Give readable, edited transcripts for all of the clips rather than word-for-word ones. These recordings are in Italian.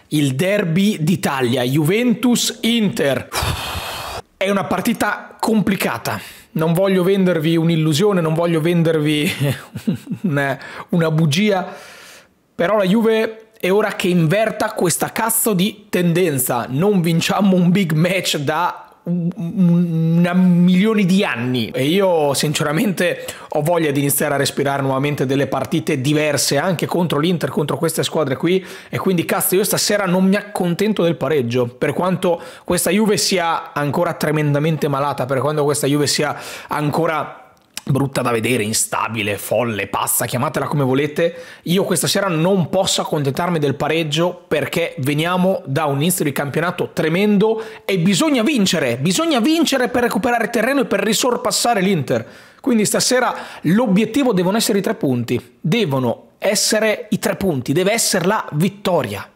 Il derby d'Italia, Juventus-Inter. È una partita complicata. Non voglio vendervi un'illusione, non voglio vendervi una bugia, però la Juve è ora che inverta questa cazzo di tendenza. Non vinciamo un big match da milioni di anni e io sinceramente ho voglia di iniziare a respirare nuovamente delle partite diverse anche contro l'Inter, contro queste squadre qui, e quindi cazzo io stasera non mi accontento del pareggio, per quanto questa Juve sia ancora tremendamente malata, per quanto questa Juve sia ancora brutta da vedere, instabile, folle, pazza, chiamatela come volete. Io questa sera non posso accontentarmi del pareggio perché veniamo da un inizio di campionato tremendo e bisogna vincere per recuperare terreno e per risorpassare l'Inter. Quindi stasera l'obiettivo devono essere i 3 punti, devono essere i 3 punti, deve essere la vittoria,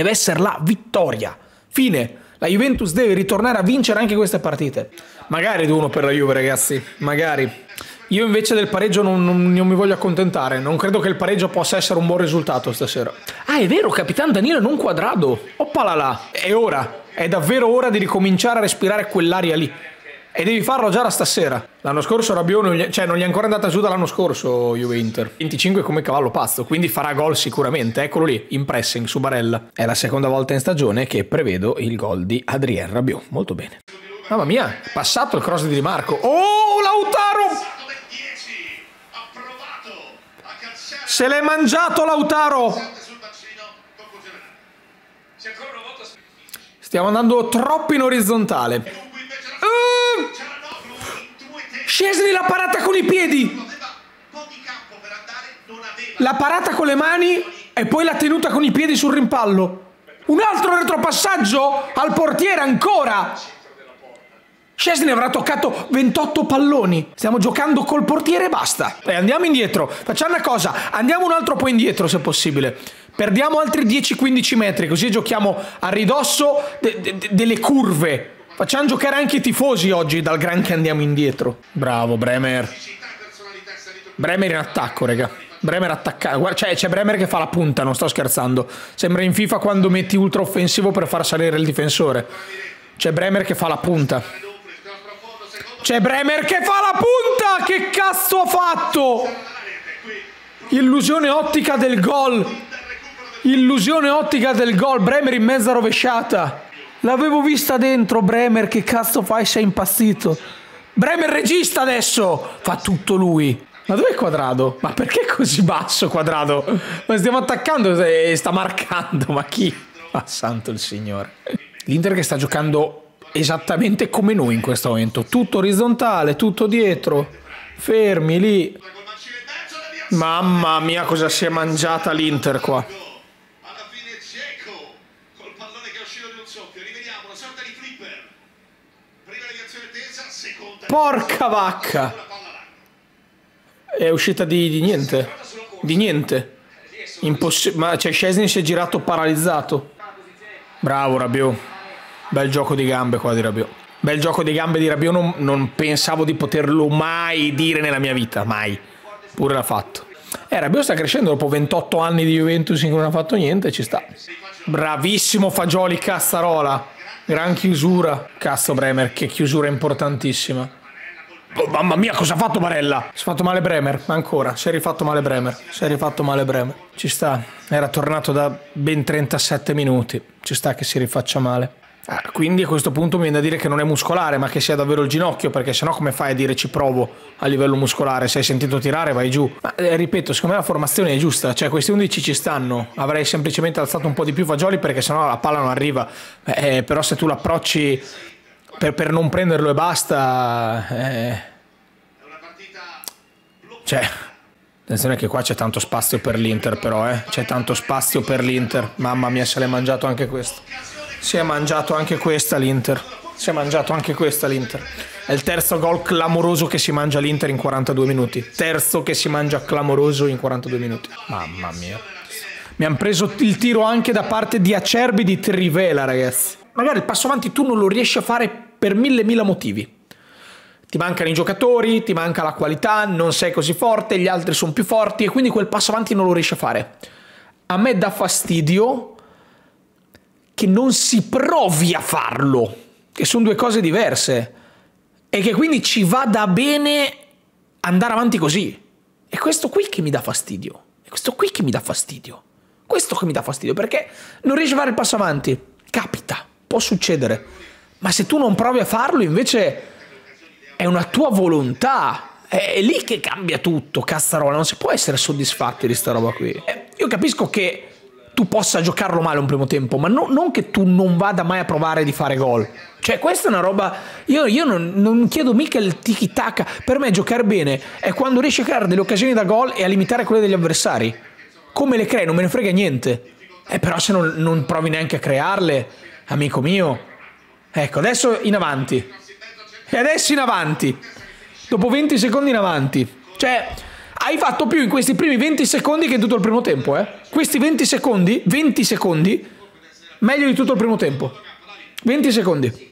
fine. La Juventus deve ritornare a vincere anche queste partite. Magari 2-1 per la Juve, ragazzi, magari. Io invece del pareggio non mi voglio accontentare. Non credo che il pareggio possa essere un buon risultato stasera. Ah, è vero, Capitan Danilo non quadrato. Oppala là. È ora. È davvero ora di ricominciare a respirare quell'aria lì. E devi farlo già da stasera. L'anno scorso Rabiot non gli è ancora andata giù dall'anno scorso Juve-Inter. 25 come cavallo pazzo, quindi farà gol sicuramente. Eccolo lì, in pressing su Barella. È la seconda volta in stagione che prevedo il gol di Adrien Rabiot. Molto bene. Mamma mia, passato il cross di Di Marco. Oh, Lautaro! Se l'è mangiato Lautaro! Stiamo andando troppo in orizzontale. Szczęsny la parata con i piedi! La parata con le mani e poi la tenuta con i piedi sul rimpallo. Un altro retropassaggio al portiere ancora! Szczęsny avrà toccato 28 palloni. Stiamo giocando col portiere e basta. Andiamo indietro. Facciamo una cosa. Andiamo un altro po' indietro se possibile. Perdiamo altri 10-15 metri. Così giochiamo a ridosso delle curve. Facciamo giocare anche i tifosi oggi dal gran che andiamo indietro. Bravo Bremer. Bremer in attacco, raga. Bremer attaccato. Cioè c'è Bremer che fa la punta, non sto scherzando. Sembra in FIFA quando metti ultra offensivo per far salire il difensore. C'è Bremer che fa la punta. C'è Bremer che fa la punta! Che cazzo ha fatto? Illusione ottica del gol. Illusione ottica del gol. Bremer in mezza rovesciata. L'avevo vista dentro Bremer. Che cazzo fai? Sei impazzito. Bremer regista adesso. Fa tutto lui. Ma dov'è Quadrado? Ma perché così basso Quadrado? Ma stiamo attaccando e sta marcando. Ma chi? Ma santo il Signore. L'Inter che sta giocando esattamente come noi in questo momento, tutto orizzontale, tutto dietro, fermi lì. Mamma mia cosa si è mangiata l'Inter qua. Porca vacca, è uscita di niente, di niente. Ma cioè Szczęsny si è girato paralizzato. Bravo Rabiot. Bel gioco di gambe qua di Rabiot. Bel gioco di gambe di Rabiot, non pensavo di poterlo mai dire nella mia vita, mai. Pure l'ha fatto. Rabiot sta crescendo dopo 28 anni di Juventus in cui non ha fatto niente, ci sta. Bravissimo Fagioli, Cazzarola. Gran chiusura. Cazzo Bremer, che chiusura importantissima. Oh, mamma mia, cosa ha fatto Barella? Si è fatto male Bremer, ancora. Si è rifatto male Bremer. Ci sta. Era tornato da ben 37 minuti. Ci sta che si rifaccia male. Quindi a questo punto mi viene da dire che non è muscolare, ma che sia davvero il ginocchio, perché sennò come fai a dire ci provo a livello muscolare? Se hai sentito tirare vai giù. Ma ripeto, secondo me la formazione è giusta, cioè questi 11 ci stanno. Avrei semplicemente alzato un po' di più Fagioli perché sennò la palla non arriva. Però se tu l'approcci per non prenderlo e basta, cioè attenzione che qua c'è tanto spazio per l'Inter, però c'è tanto spazio per l'Inter. Mamma mia, se l'è mangiato anche questo. Si è mangiato anche questa l'Inter. È il terzo gol clamoroso che si mangia l'Inter in 42 minuti. Terzo che si mangia clamoroso in 42 minuti. Mamma mia. Mi hanno preso il tiro anche da parte di Acerbi di Trivela, ragazzi. Magari il passo avanti tu non lo riesci a fare per mille motivi. Ti mancano i giocatori, ti manca la qualità, non sei così forte, gli altri sono più forti e quindi quel passo avanti non lo riesci a fare. A me dà fastidio che non si provi a farlo, che sono due cose diverse, e che quindi ci vada bene andare avanti così. È questo qui che mi dà fastidio. È questo qui che mi dà fastidio. Questo che mi dà fastidio, perché non riesci a fare il passo avanti. Capita, può succedere. Ma se tu non provi a farlo, invece è una tua volontà. È lì che cambia tutto, cazzarola. Non si può essere soddisfatti di sta roba qui. Io capisco che tu possa giocarlo male un primo tempo, ma non che tu non vada mai a provare di fare gol. Cioè, questa è una roba... Io non chiedo mica il tiki-taka. Per me giocare bene è quando riesci a creare delle occasioni da gol e a limitare quelle degli avversari. Come le crei? Non me ne frega niente. Però se non provi neanche a crearle, amico mio... Ecco, adesso in avanti. E adesso in avanti. Dopo 20 secondi in avanti. Cioè, hai fatto più in questi primi 20 secondi che in tutto il primo tempo, eh? Questi 20 secondi, meglio di tutto il primo tempo. 20 secondi.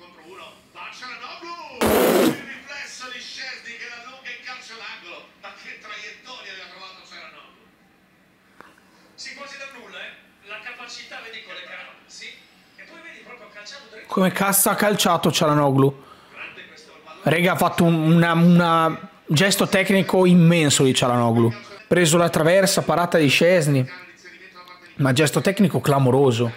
Come cazzo ha calciato Çalhanoğlu? Rega, ha fatto un gesto tecnico immenso di Çalhanoğlu. Preso la traversa, parata di Szczęsny. Ma gesto tecnico clamoroso.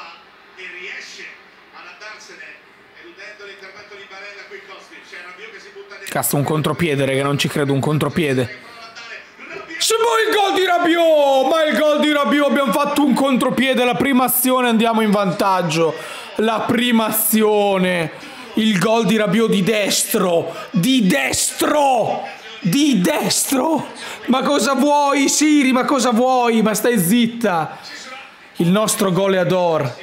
Cazzo, un contropiede, rega, non ci credo, un contropiede. Se poi il gol di Rabiot! Ma il gol di Rabiot, abbiamo fatto un contropiede, la prima azione, andiamo in vantaggio. La prima azione, il gol di Rabiot di destro, ma cosa vuoi Siri, ma cosa vuoi, ma stai zitta. Il nostro goleador,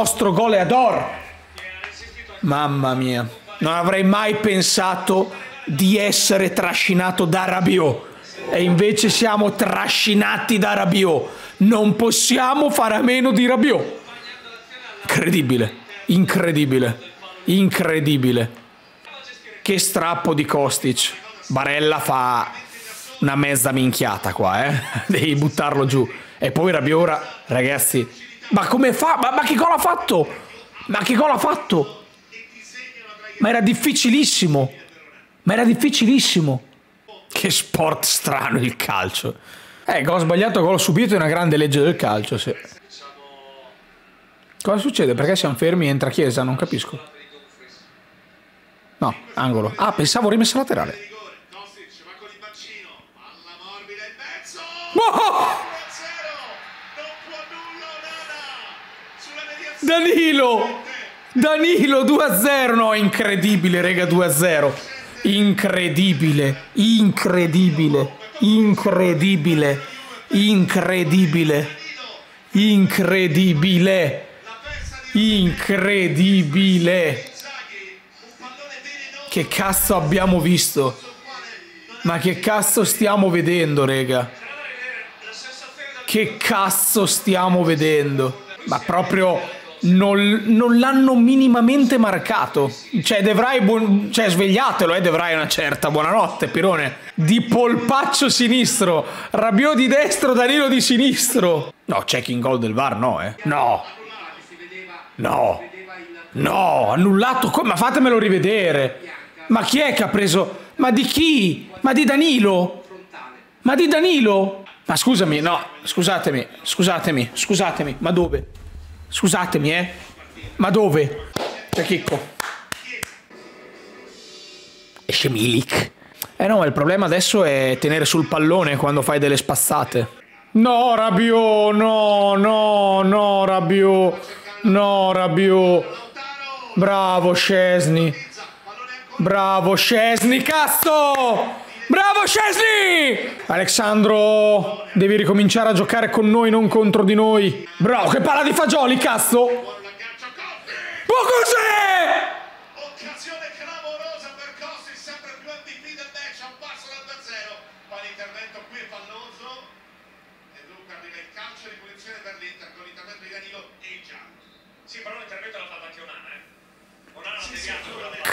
mamma mia, non avrei mai pensato di essere trascinato da Rabiot e invece siamo trascinati da Rabiot, non possiamo fare a meno di Rabiot. Incredibile. Che strappo di Kostic. Barella fa una mezza minchiata qua, devi buttarlo giù. E poi Rabiot ora, ragazzi, ma come fa? Ma che gol ha fatto? Ma era difficilissimo. Che sport strano il calcio. Gol sbagliato, gol subito è una grande legge del calcio, sì. Cosa succede? Perché siamo fermi e entra Chiesa? Non capisco. No, angolo. Ah, pensavo rimessa laterale. Oh! Danilo 2-0. No, incredibile, rega, 2-0. Incredibile. Che cazzo abbiamo visto? Ma che cazzo stiamo vedendo, rega? Che cazzo stiamo vedendo? Ma proprio non l'hanno minimamente marcato. Cioè, De Vrij, svegliatelo, De Vrij una certa. Buonanotte, Pirone. Di polpaccio sinistro. Rabiot di destro, Danilo di sinistro. No, checking goal del VAR, no, No, annullato. Ma fatemelo rivedere. Ma chi è che ha preso? Ma di chi? Ma di Danilo? Ma scusami, no, scusatemi. Ma dove? Scusatemi, Ma dove? C'è Chicco. Esce Milik. No, ma il problema adesso è tenere sul pallone quando fai delle spazzate. No, Rabiot, no, Rabiot. Bravo Szczęsny, cazzo! Bravo Szczęsny! Alexandro, devi ricominciare a giocare con noi, non contro di noi. Bravo, che palla di fagioli, cazzo! Ma cos'è? Occasione clamorosa per Kostic, sempre più MVP del match, a un passo dal 2-0. Ma l'intervento qui è falloso. E dunque arriva il calcio di punizione per l'Inter con l'intervento di Danilo e il giallo. Sì, però l'intervento l'ha fatto anche Onana, Onana ha deviato.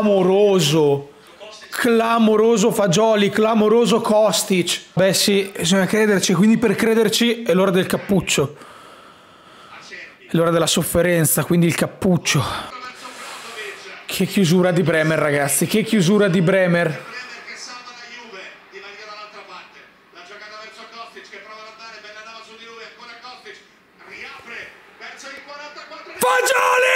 Clamoroso Fagioli, clamoroso Kostic. Beh sì, bisogna crederci, quindi per crederci è l'ora del cappuccio. È l'ora della sofferenza, quindi il cappuccio. Che chiusura di Bremer, ragazzi, che chiusura di Bremer. Fagioli!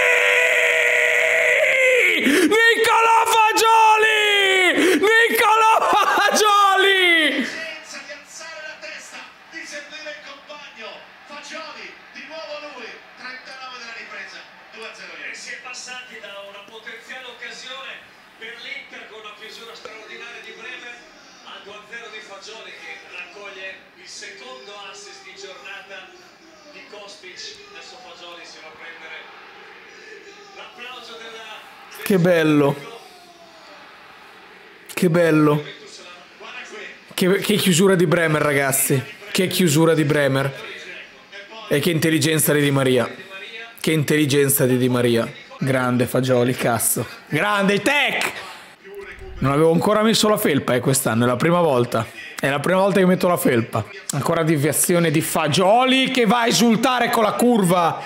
Nicolò Fagioli! Nicolò Fagioli! Senza di alzare la testa, di seguire il compagno. Fagioli, di nuovo lui, 39 della ripresa, 2-0. E si è passati da una potenziale occasione per l'Inter con una chiusura straordinaria di Bremer al 2-0 di Fagioli che raccoglie il secondo assist di giornata di Kostic. Adesso Fagioli si va a prendere l'applauso della... Che bello. Che bello. Che chiusura di Bremer, ragazzi. Che chiusura di Bremer. E che intelligenza di Di Maria. Che intelligenza di Di Maria. Grande Fagioli, cazzo. Grande tech! Non avevo ancora messo la felpa, quest'anno. È la prima volta. È la prima volta che metto la felpa. Ancora deviazione di Fagioli che va a esultare con la curva.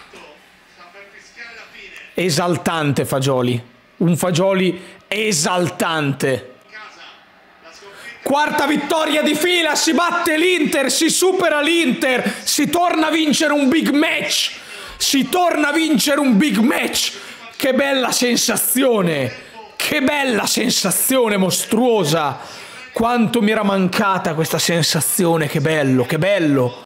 Esaltante Fagioli. Un Fagioli esaltante. Quarta vittoria di fila, si batte l'Inter, si supera l'Inter, si torna a vincere un big match. Si torna a vincere un big match. Che bella sensazione. Che bella sensazione mostruosa. Quanto mi era mancata questa sensazione, che bello, che bello.